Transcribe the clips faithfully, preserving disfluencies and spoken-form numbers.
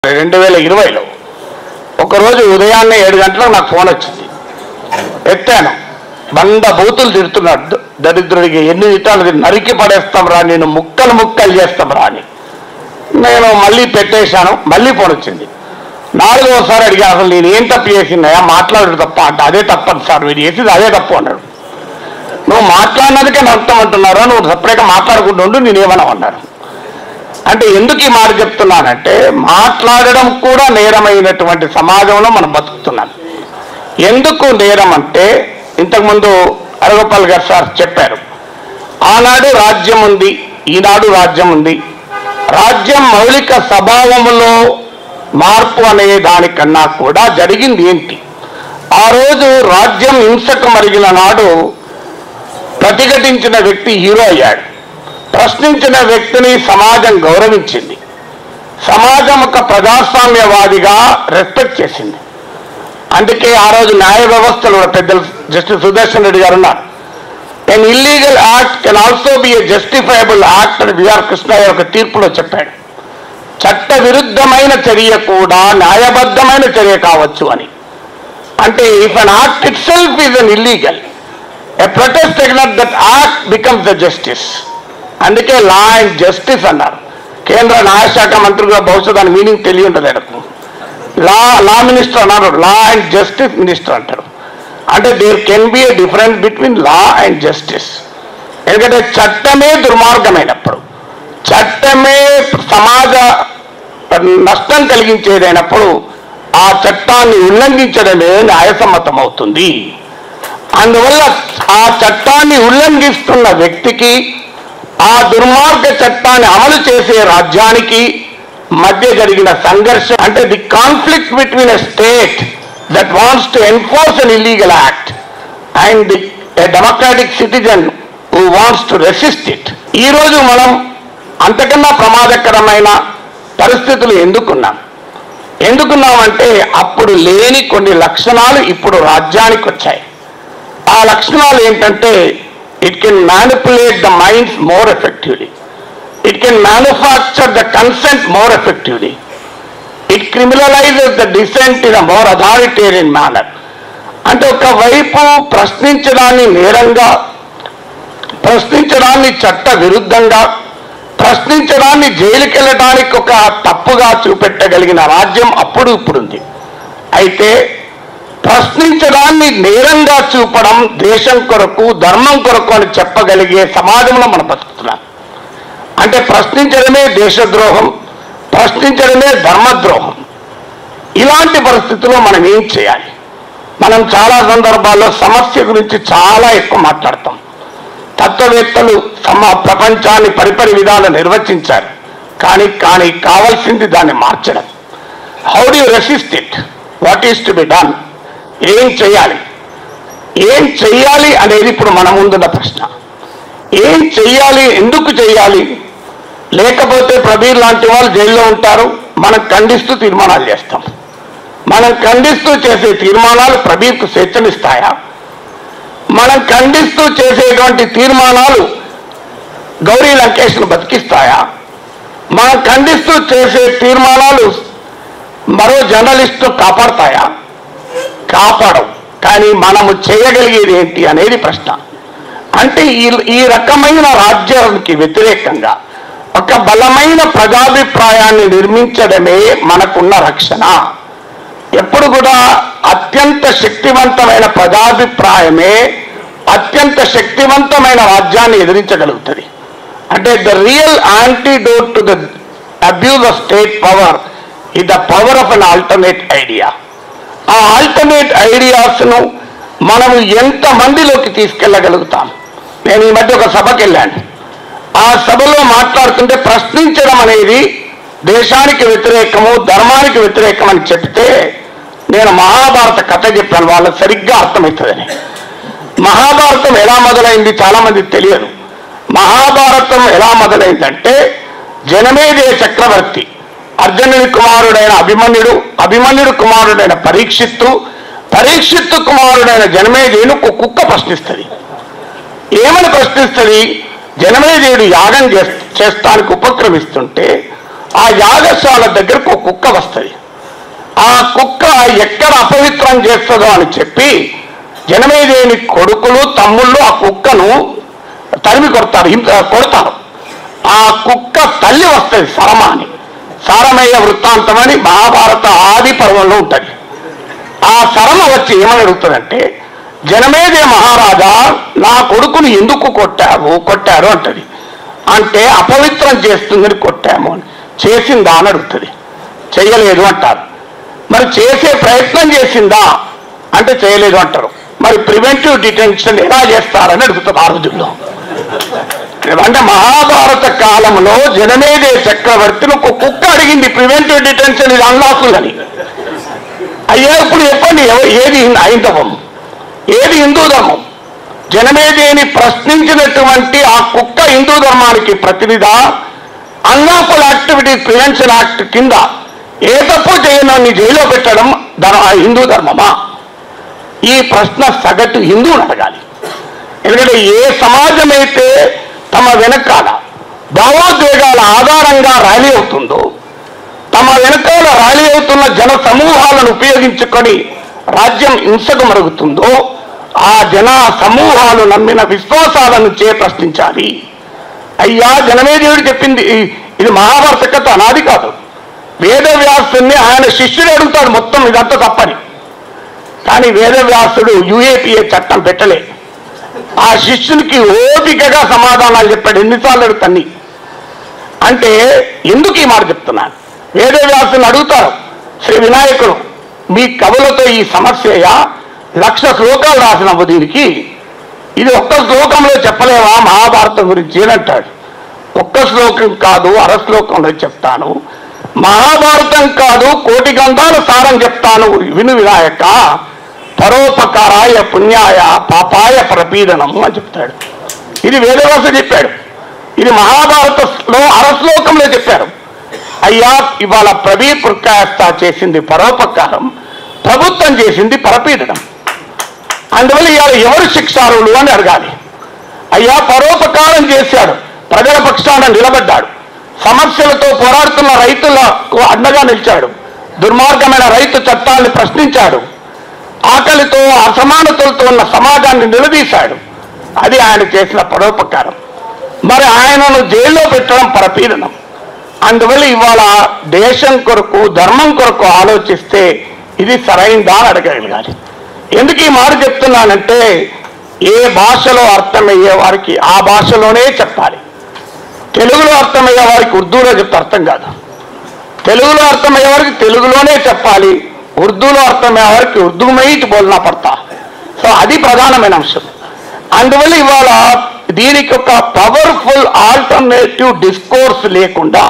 రెండు వేల ఇరవైలో ఒకరోజు ఉదయాన్నే ఏడు గంటలకు నాకు ఫోన్ వచ్చింది. ఎత్తాను. బండ బూతులు తిడుతున్నాడు. దరిద్రుడికి ఎన్ని తిట్టాలి, నరికి పడేస్తాం రా, నేను ముక్కలు ముక్కలు చేస్తాం రా అని. నేను మళ్ళీ పెట్టేశాను. మళ్ళీ ఫోన్ వచ్చింది. నాలుగోసారి అడిగా, అసలు నేను ఏం తప్పు చేసినాయా, మాట్లాడరు తప్ప అంటే అదే తప్పదు సార్, మీరు చేసింది అదే తప్పు అన్నాడు. నువ్వు మాట్లాడినదికే నష్టం అంటున్నారా, నువ్వు సపరేట్గా మాట్లాడుకుంటుండు, నేనేమన్నా అన్నాడు. అంటే ఎందుకు ఈ మాట చెప్తున్నానంటే, మాట్లాడడం కూడా నేరమైనటువంటి సమాజంలో మనం బతుకుతున్నాం. ఎందుకు నేరం అంటే, ఇంతకుముందు అరగోపాల్ గారు సార్ చెప్పారు, ఆనాడు రాజ్యం ఉంది, ఈనాడు రాజ్యం ఉంది. రాజ్యం మౌలిక స్వభావములో మార్పు అనే దానికన్నా కూడా జరిగింది ఏంటి? ఆ రోజు రాజ్యం హింసకు మరిగిన నాడు ప్రతిఘటించిన వ్యక్తి హీరో అయ్యాడు. ప్రశ్నించిన వ్యక్తిని సమాజం గౌరవించింది. సమాజం ఒక ప్రజాస్వామ్యవాదిగా రెస్పెక్ట్ చేసింది. అందుకే ఆ రోజు న్యాయ వ్యవస్థలో పెద్దలు జస్టిస్ సుదర్శన్ రెడ్డి గారు ఉన్నారు. An illegal act can also be a justifiable act అని బిఆర్ కృష్ణయ్య ఒక తీర్పులో చెప్పాడు. చట్ట విరుద్ధమైన చర్య కూడా న్యాయబద్ధమైన చర్య కావచ్చు అని. అంటే if an act itself is an illegal, a protest against that act becomes the justice. అందుకే లా అండ్ జస్టిస్ అన్నారు. కేంద్ర న్యాయశాఖ మంత్రిగా బహుశా దాని మీనింగ్ తెలియ ఉంటుంది ఆయనకు. లా లా మినిస్టర్ అన్నారు, లా అండ్ జస్టిస్ మినిస్టర్ అంటారు. అంటే there can be a difference between law and justice. ఎందుకంటే చట్టమే దుర్మార్గమైనప్పుడు, చట్టమే సమాజ నష్టం కలిగించేదైనప్పుడు ఆ చట్టాన్ని ఉల్లంఘించడమే న్యాయసమ్మతం అవుతుంది. అందువల్ల ఆ చట్టాన్ని ఉల్లంఘిస్తున్న వ్యక్తికి, ఆ దుర్మార్గ చట్టాన్ని అమలు చేసే రాజ్యానికి మధ్య జరిగిన సంఘర్షణ, అంటే the conflict between a state that wants to enforce an illegal act and the a democratic citizen who wants to resist it. ఈరోజు మనం అంతకన్నా ప్రమాదకరమైన పరిస్థితులు ఎందుకున్నాం ఎందుకున్నామంటే అప్పుడు లేని కొన్ని లక్షణాలు ఇప్పుడు రాజ్యానికి వచ్చాయి. ఆ లక్షణాలు ఏంటంటే, it can manipulate the minds more effectively. It can manufacture the consent more effectively. It criminalizes the dissent in a more authoritarian manner. అంటే ఒకవైపు ప్రశ్నించడాన్ని నేరంగా, ప్రశ్నించడాన్ని చట్ట విరుద్ధంగా, ప్రశ్నించడాన్ని జైలుకి వెళ్ళడానికి ఒక తప్పుగా చూపెట్టగలిగిన రాజ్యం అప్పుడు ఇప్పుడుంది. అయితే ప్రశ్నించడాన్ని నేరంగా చూపడం దేశం కొరకు, ధర్మం కొరకు అని చెప్పగలిగే సమాజంలో మనం బతుకుతున్నాం. అంటే ప్రశ్నించడమే దేశద్రోహం, ప్రశ్నించడమే ధర్మద్రోహం. ఇలాంటి పరిస్థితుల్లో మనం ఏం చేయాలి? మనం చాలా సందర్భాల్లో సమస్య గురించి చాలా ఎక్కువ మాట్లాడతాం. తత్వవేత్తలు సమ ప్రపంచాన్ని పరిపరి విధాలు నిర్వచించారు, కానీ కానీ కావాల్సింది దాన్ని మార్చడం. How do you resist it? What is to be done? ఏం చెయ్యాలి ఏం చెయ్యాలి అనేది ఇప్పుడు మన ముందున్న ప్రశ్న. ఏం చెయ్యాలి, ఎందుకు చెయ్యాలి? లేకపోతే ప్రబీర్ లాంటి వాళ్ళు జైల్లో ఉంటారు, మనం ఖండిస్తూ తీర్మానాలు చేస్తాం. మనం ఖండిస్తూ చేసే తీర్మానాలు ప్రబీర్కు స్వేచ్ఛనిస్తాయా? మనం ఖండిస్తూ చేసేటువంటి తీర్మానాలు గౌరీ లంకేష్ను బతికిస్తాయా? మనం ఖండిస్తూ చేసే తీర్మానాలు మరో జర్నలిస్టు కాపాడతాయా? కాపాడవు. కానీ మనము చేయగలిగేది ఏంటి అనేది ప్రశ్న. అంటే ఈ ఈ రకమైన రాజ్యానికి వ్యతిరేకంగా ఒక బలమైన ప్రజాభిప్రాయాన్ని నిర్మించడమే మనకున్న రక్షణ. ఎప్పుడు కూడా అత్యంత శక్తివంతమైన ప్రజాభిప్రాయమే అత్యంత శక్తివంతమైన రాజ్యాన్ని ఎదిరించగలుగుతుంది. అంటే the real antidote to the abuse of state power is the power of an alternate idea. ఆ ఆల్టర్నేట్ ఐడియాస్ను మనము ఎంతమందిలోకి తీసుకెళ్ళగలుగుతాం? నేను ఈ మధ్య ఒక సభకి వెళ్ళాను. ఆ సభలో మాట్లాడుతుంటే ప్రశ్నించడం అనేది దేశానికి వ్యతిరేకము, ధర్మానికి వ్యతిరేకం అని చెప్తే నేను మహాభారత కథ చెప్పాను, వాళ్ళకి సరిగ్గా అర్థమవుతుందని. మహాభారతం ఎలా మొదలైంది చాలా మందికి తెలియదు. మహాభారతం ఎలా మొదలైందంటే, జనమేజయ చక్రవర్తి అర్జునుడి కుమారుడైన అభిమన్యుడు, అభిమన్యుడు కుమారుడైన పరీక్షిత్తు, పరీక్షిత్తు కుమారుడైన జనమేజయును ఒక కుక్క ప్రశ్నిస్తుంది. ఏమని ప్రశ్నిస్తుంది? జనమేజయుడు యాగం చేస్తానికి ఉపక్రమిస్తుంటే ఆ యాగశాల దగ్గరకు ఒక కుక్క వస్తుంది. ఆ కుక్క ఎక్కడ అపవిత్రం చేస్తుందో అని చెప్పి జనమేజయుని కొడుకులు తమ్ముళ్ళు ఆ కుక్కను తరిమి కొడతారు, కొడతారు. ఆ కుక్క తల్లి వస్తుంది సరమ అని. సారమయ్య వృత్తాంతం అని మహాభారత ఆది పర్వంలో ఉంటుంది. ఆ సరమ వచ్చి ఏమని అడుగుతుందంటే, జనమేజయ మహారాజా నా కొడుకుని ఎందుకు కొట్టావు కొట్టారు అంటది. అంటే అపవిత్రం చేస్తుందని కొట్టాము అని. చేసిందా అని అడుగుతుంది. చేయలేదు అంటారు. మరి చేసే ప్రయత్నం చేసిందా అంటే చేయలేదు అంటారు. మరి ప్రివెంటివ్ డిటెన్షన్ ఎలా చేస్తారని అడుగుతారు ఆ రోజుల్లో. అంటే మహాభారత కాలంలో జనమేజయ చక్రవర్తిని ఒక కుక్క అడిగింది ప్రివెంటివ్ డిటెన్షన్ ఇది అన్లాఫుల్ అని. అయ్యా ఇప్పుడు చెప్పండి, ఏది హైందవం, ఏది హిందూ ధర్మం? జనమేజయుని ప్రశ్నించినటువంటి ఆ కుక్క హిందూ ధర్మానికి ప్రతినిధా? అన్లాఫుల్ యాక్టివిటీస్ ప్రివెన్షన్ యాక్ట్ కింద ఏ తప్పు చేయడాన్ని జైల్లో పెట్టడం హిందూ ధర్మమా? ఈ ప్రశ్న సగటు హిందువుని అడగాలి. ఎందుకంటే ఏ సమాజం అయితే తమ వెనకాల భావోద్వేగాల ఆధారంగా ర్యాలీ అవుతుందో, తమ వెనకాల ర్యాలీ అవుతున్న జన సమూహాలను ఉపయోగించుకొని రాజ్యం హింసకు మరుగుతుందో, ఆ జన సమూహాలు నమ్మిన విశ్వాసాలను చే ప్రశ్నించాలి. అయ్యా జనమేజయుడు చెప్పింది ఇది మహాభారత కథ అనాది కాదు. వేదవ్యాసుని ఆయన శిష్యుడు అడుగుతాడు మొత్తం ఇదంతా తప్పని. కానీ వేదవ్యాసుడు యుఏపిఏ చట్టం పెట్టలే. ఆ శిష్యునికి ఓపికగా సమాధానాలు చెప్పాడు. ఎన్నిసార్లు అడుగుతాన్ని అంటే ఎందుకు ఈ మాట చెప్తున్నాను? వేదవ్యాసుని అడుగుతారు, శ్రీ వినాయకుడు మీ కవులతో ఈ సమస్యయా? లక్ష శ్లోకాలు రాసినవు దీనికి, ఇది ఒక్క శ్లోకంలో చెప్పలేవా మహాభారతం గురించి అని అంటాడు. ఒక్క శ్లోకం కాదు అర శ్లోకంలో చెప్తాను, మహాభారతం కాదు కోటి గ్రంథాల సారం చెప్తాను విను వినాయక, పరోపకారాయ పుణ్యాయ పాపాయ ప్రపీడనము అని చెప్తాడు. ఇది వేదవ్యాసుడు చెప్పాడు. ఇది మహాభారతంలో అర శ్లోకంలో చెప్పారు. అయ్యా ఇవాళ ప్రవీ పుర్కాయస్త చేసింది పరోపకారం, ప్రభుత్వం చేసింది పరపీడనం. అందువల్ల ఇవాళ ఎవరు శిక్షారులు అని అడగాలి. అయ్యా పరోపకారం చేశాడు, ప్రజల పక్షాన నిలబడ్డాడు, సమస్యలతో పోరాడుతున్న రైతులకు అండగా నిలిచాడు, దుర్మార్గమైన రైతు చట్టాన్ని ప్రశ్నించాడు, ఆకలితో అసమానతలతో ఉన్న సమాజాన్ని నిలదీశాడు. అది ఆయన చేసిన పరోపకారం. మరి ఆయనను జైల్లో పెట్టడం పరపీడనం. అందువల్ల ఇవాళ దేశం కొరకు ధర్మం కొరకు ఆలోచిస్తే ఇది సరైందా అని అడగగలగాలి. ఎందుకు ఈ మాట చెప్తున్నానంటే, ఏ భాషలో అర్థమయ్యే వారికి ఆ భాషలోనే చెప్పాలి. తెలుగులో అర్థమయ్యే వారికి ఉర్దూలో చెప్తే అర్థం కాదు. తెలుగులో అర్థమయ్యే వారికి తెలుగులోనే చెప్పాలి, ఉర్దూలో అర్థమయ్యే వారికి ఉర్దూ మైట్ బోల్నా పడతా. సో అది ప్రధానమైన అంశం. అందువల్ల ఇవాళ దీనికి ఒక పవర్ఫుల్ ఆల్టర్నేటివ్ డిస్కోర్స్ లేకుండా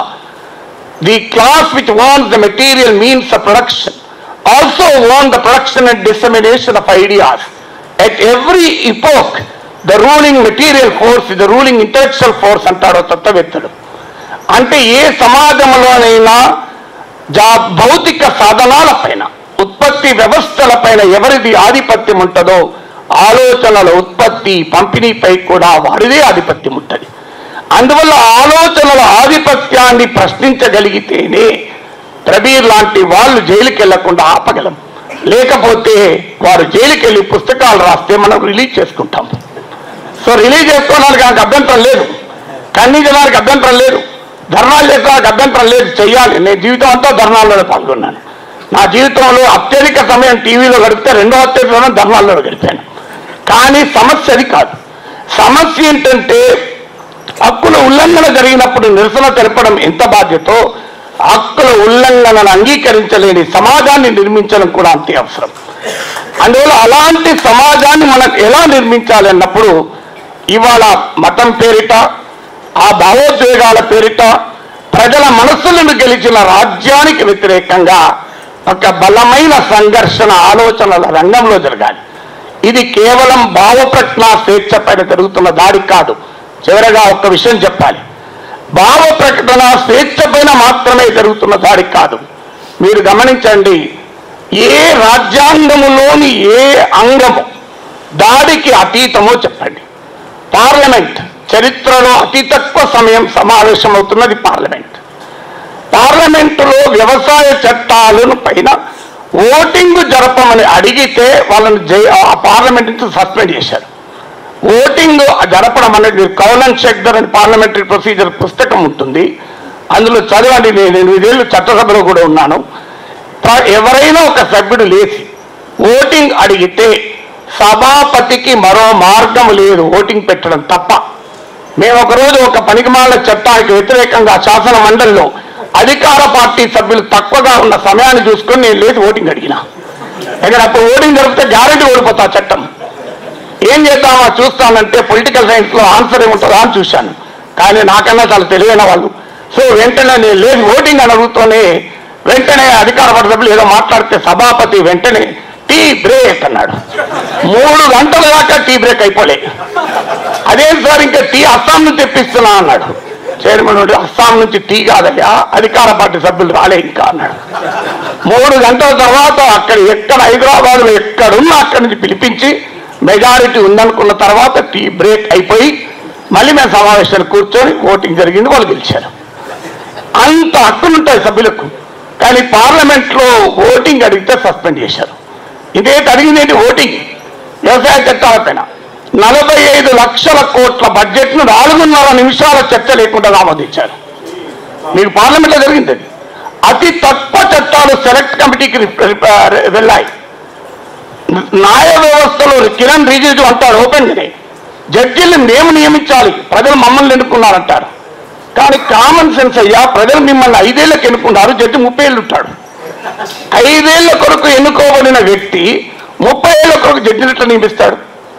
the class which owns the material means of production also won the production and dissemination of ideas. At every epoch, the ruling material force is the ruling intellectual force అంటాడు తత్వవేత్తలు. అంటే ఏ సమాజంలోనైనా జా భౌతిక సాధనాల పైన ఉత్పత్తి వ్యవస్థల పైన ఎవరిది ఆధిపత్యం ఉంటుందో, ఆలోచనల ఉత్పత్తి పంపిణీపై కూడా వారిదే ఆధిపత్యం ఉంటుంది. అందువల్ల ఆలోచనల ఆధిపత్యాన్ని ప్రశ్నించగలిగితేనే ప్రబీర్ లాంటి వాళ్ళు జైలుకి వెళ్లకుండా ఆపగలం. లేకపోతే వారు జైలుకి వెళ్ళి పుస్తకాలు రాస్తే మనం రిలీజ్ చేసుకుంటాం. సో రిలీజ్ చేసుకోవడానికి నాకు అభ్యంతరం లేదు, ఖండించడానికి అభ్యంతరం లేదు, ధర్నాలు చేసుకోవడానికి అభ్యంతరం లేదు, చెయ్యాలి. నేను జీవితం అంతా ధర్నాల్లోనే పాల్గొన్నాను. నా జీవితంలో అత్యధిక సమయం టీవీలో గడిపితే రెండో అత్యధిక సమయం ధర్నాల్లో గడిపాను. కానీ సమస్య అది కాదు. సమస్య ఏంటంటే హక్కుల ఉల్లంఘన జరిగినప్పుడు నిరసన తెలపడం ఎంత బాధ్యతో, హక్కుల ఉల్లంఘనను అంగీకరించలేని సమాజాన్ని నిర్మించడం కూడా అంతే అవసరం. అందువల్ల అలాంటి సమాజాన్ని మనం ఎలా నిర్మించాలి అన్నప్పుడు ఇవాళ మతం పేరిట, ఆ భావోద్వేగాల పేరిట ప్రజల మనస్సులను గెలిచిన రాజ్యానికి వ్యతిరేకంగా ఒక బలమైన సంఘర్షణ ఆలోచనల రంగంలో జరగాలి. ఇది కేవలం భావప్రజ్ఞ స్వేచ్ఛ పైన జరుగుతున్న దాడి కాదు. చివరగా ఒక్క విషయం చెప్పాలి, భావ ప్రకటన స్వేచ్ఛ పైన మాత్రమే జరుగుతున్న దాడి కాదు. మీరు గమనించండి, ఏ రాజ్యాంగములోని ఏ అంగము దాడికి అతీతమో చెప్పండి. పార్లమెంట్ చరిత్రలో అతి తక్కువ సమయం సమావేశమవుతున్నది పార్లమెంట్. పార్లమెంటులో వ్యవసాయ చట్టాలను పైన ఓటింగ్ జరపమని అడిగితే వాళ్ళని జై ఆ పార్లమెంట్ నుంచి సస్పెండ్ చేశారు. ఓటింగ్ జరపడం అనేది కౌలన్ షెక్దర్ అని పార్లమెంటరీ ప్రొసీజర్ పుస్తకం ఉంటుంది, అందులో చదవండి. నేను ఎనిమిదేళ్ళు చట్టసభలో కూడా ఉన్నాను. ఎవరైనా ఒక సభ్యుడు లేచి ఓటింగ్ అడిగితే సభాపతికి మరో మార్గం లేదు ఓటింగ్ పెట్టడం తప్ప. మేము ఒకరోజు ఒక పనికిమాల చట్టానికి వ్యతిరేకంగా శాసన మండలిలో అధికార పార్టీ సభ్యులు తక్కువగా ఉన్న సమయాన్ని చూసుకొని నేను లేచి ఓటింగ్ అడిగిన. ఎందుకంటే అప్పుడు ఓటింగ్ జరిపితే గ్యారెంటీ ఓడిపోతా చట్టం. ఏం చేద్దామా చూస్తానంటే పొలిటికల్ సైన్స్లో ఆన్సర్ ఏముంటుందా అని చూశాను, కానీ నాకన్నా చాలా తెలివైన వాళ్ళు. సో వెంటనే నేను లేచి ఓటింగ్ అని అడుగుతూనే వెంటనే అధికార పార్టీ సభ్యులు ఏదో మాట్లాడితే సభాపతి వెంటనే టీ బ్రేక్ అన్నాడు. మూడు గంటల దాకా టీ బ్రేక్ అయిపోలే. అదేం సార్ ఇంకా టీ అస్సాం నుంచి తెప్పిస్తున్నా అన్నాడు. చైర్మన్ అస్సాం నుంచి టీ కాదయ్యా, అధికార పార్టీ సభ్యులు రాలే ఇంకా అన్నాడు. మూడు గంటల తర్వాత అక్కడ ఎక్కడ హైదరాబాద్లో ఎక్కడున్నా అక్కడి నుంచి పిలిపించి మెజారిటీ ఉందనుకున్న తర్వాత టీ బ్రేక్ అయిపోయి మళ్ళీ మేము సమావేశాన్ని కూర్చొని ఓటింగ్ జరిగింది, వాళ్ళు గెలిచారు. అంత హక్కులుంటాయి సభ్యులకు. కానీ పార్లమెంట్లో ఓటింగ్ అడిగితే సస్పెండ్ చేశారు. ఇదేంటి అడిగిందేంటి ఓటింగ్ వ్యవసాయ చట్టాలపైన నలభై ఐదు లక్షల కోట్ల బడ్జెట్ను నాలుగున్నర నిమిషాల చర్చ లేకుండా ఆమోదించారు. మీకు పార్లమెంట్లో జరిగింది. అతి తక్కువ చట్టాలు సెలెక్ట్ కమిటీకి వెళ్ళాయి. న్యాయ వ్యవస్థలో కిరణ్ రిజిజు అంటారు ఓపెన్గానే, జడ్జీలను మేము నియమించాలి, ప్రజలు మమ్మల్ని ఎన్నుకున్నారంటారు. కానీ కామన్ సెన్స్ అయ్యా, ప్రజలు మిమ్మల్ని ఐదేళ్లకు ఎన్నుకున్నారు, జడ్జి ముప్పై ఏళ్ళు ఉంటాడు. ఐదేళ్ల కొరకు ఎన్నుకోబడిన వ్యక్తి ముప్పై ఏళ్ల కొరకు జడ్జిని ఎట్లా నియమిస్తాడు?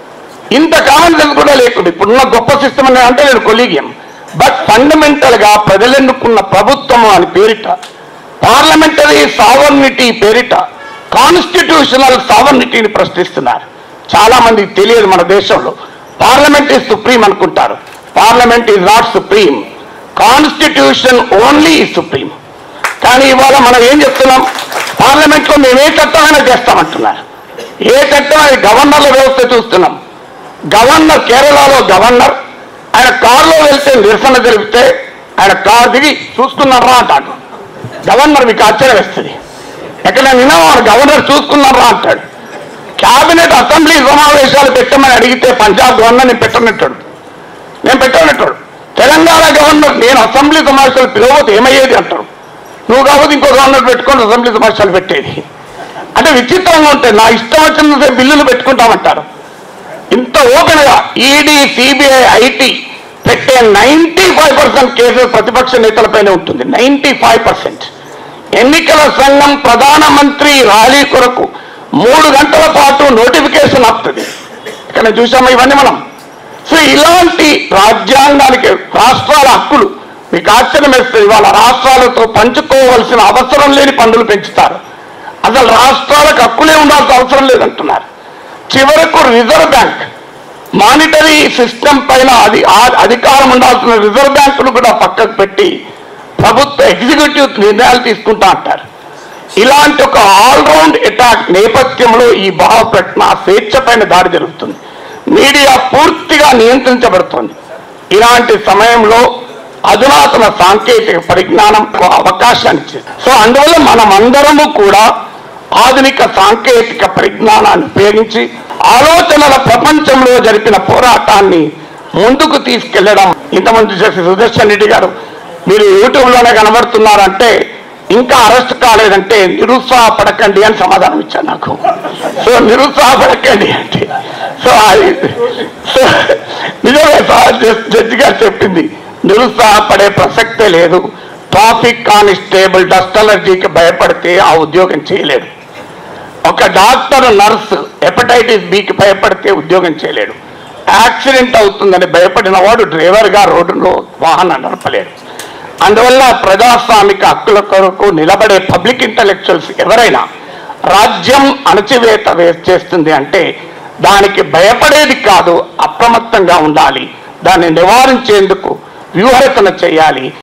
ఇంత కామన్ సెన్స్ కూడా లేకుండా ఇప్పుడున్న గొప్ప సిస్టమ్ అని అంటే నేను కొలీగియం. బట్ ఫండమెంటల్ గా ప్రజలు ఎన్నుకున్న ప్రభుత్వం అని పేరిట, పార్లమెంటరీ సావర్నిటీ పేరిట కాన్స్టిట్యూషనల్ సావర్నిటీని ప్రశ్నిస్తున్నారు. చాలా మందికి తెలియదు మన దేశంలో. పార్లమెంట్ ఈజ్ సుప్రీం అనుకుంటారు. Parliament is not supreme, constitution only is supreme. కానీ ఇవాళ మనం ఏం చెప్తున్నాం, పార్లమెంట్లో మేము ఏ చట్టమైనా చేస్తామంటున్నారు. ఏ చట్టం అది గవర్నర్ల వ్యవస్థ చూస్తున్నాం. గవర్నర్ కేరళలో గవర్నర్ ఆయన కారులో వెళ్తే నిరసన జరిపితే ఆయన కారు దిగి చూసుకున్నారా అంటాడు. గవర్నర్ మీకు ఆశ్చర్యం వేస్తుంది. ఎక్కడ నిన్న గవర్నర్ చూసుకున్నారా అంటాడు. క్యాబినెట్ అసెంబ్లీ సమావేశాలు పెట్టమని అడిగితే పంజాబ్ గవర్నర్ నేను పెట్టనట్టాడు, నేను పెట్టనట్టాడు. తెలంగాణ గవర్నర్ నేను అసెంబ్లీ సమావేశాలు పిలవతే ఏమయ్యేది అంటాడు. నువ్వు కాబట్టి ఇంకో గవర్నర్ పెట్టుకొని అసెంబ్లీ సమావేశాలు పెట్టేది. అంటే విచిత్రంగా ఉంటాయి. నా ఇష్టం వచ్చిన బిల్లులు పెట్టుకుంటామంటారు. ఇంత ఓపెన్గా ఈడీ, సిబిఐ, ఐటీ పెట్టే నైంటీ ఫైవ్ పర్సెంట్ కేసులు ప్రతిపక్ష నేతలపైనే ఉంటుంది. నైంటీ ఫైవ్ పర్సెంట్ ఎన్నికల సంఘం ప్రధానమంత్రి ర్యాలీ కొరకు మూడు గంటల పాటు నోటిఫికేషన్ ఆపుతుంది. ఇక్కడ చూసామా ఇవన్నీ మనం. సో ఇలాంటి రాజ్యాంగానికి రాష్ట్రాల హక్కులు మీకు ఆశ్చర్యం వేస్తుంది. వాళ్ళ రాష్ట్రాలతో పంచుకోవాల్సిన అవసరం లేని పన్నులు పెంచుతారు. అసలు రాష్ట్రాలకు హక్కులే ఉండాల్సిన అవసరం లేదంటున్నారు. చివరకు రిజర్వ్ బ్యాంక్ మానిటరీ సిస్టమ్ పైన అది అధికారం ఉండాల్సిన రిజర్వ్ బ్యాంకును కూడా పక్కకు పెట్టి ప్రభుత్వ ఎగ్జిక్యూటివ్ నిర్ణయాలు తీసుకుంటా అంటారు. ఇలాంటి ఒక ఆల్రౌండ్ అటాక్ నేపథ్యంలో ఈ భావ ప్రకటన స్వేచ్ఛ పైన దాడి జరుగుతుంది. మీడియా పూర్తిగా నియంత్రించబడుతుంది. ఇలాంటి సమయంలో అధునాతన సాంకేతిక పరిజ్ఞానం అవకాశాన్ని ఇచ్చింది. సో అందువల్ల మనమందరము కూడా ఆధునిక సాంకేతిక పరిజ్ఞానాన్ని ఉపయోగించి ఆలోచనల ప్రపంచంలో జరిపిన పోరాటాన్ని ముందుకు తీసుకెళ్లడం. ఇంతమంది చేసి సుదర్శన్ రెడ్డి గారు మీరు యూట్యూబ్లోనే కనబడుతున్నారంటే ఇంకా అరెస్ట్ కాలేదంటే నిరుత్సాహపడకండి అని సమాధానం ఇచ్చాను నాకు. సో నిరుత్సాహపడకండి అంటే సో సో నిజమే జడ్జి గారు చెప్పింది, నిరుత్సాహపడే ప్రసక్తే లేదు. ట్రాఫిక్ కానిస్టేబుల్ డస్ట్ అలర్జీకి భయపడితే ఆ ఉద్యోగం చేయలేడు. ఒక డాక్టర్, నర్సు హెపటైటిస్ బికి భయపడితే ఉద్యోగం చేయలేడు. యాక్సిడెంట్ అవుతుందని భయపడిన వాడు డ్రైవర్గా రోడ్డులో వాహనం నడపలేడు. అందువల్ల ప్రజాస్వామిక హక్కుల కొరకు నిలబడే పబ్లిక్ ఇంటలెక్చువల్స్ ఎవరైనా రాజ్యం అణచివేత చేస్తుంది అంటే దానికి భయపడేది కాదు, అప్రమత్తంగా ఉండాలి. దాన్ని నివారించేందుకు వ్యూహరచన చేయాలి.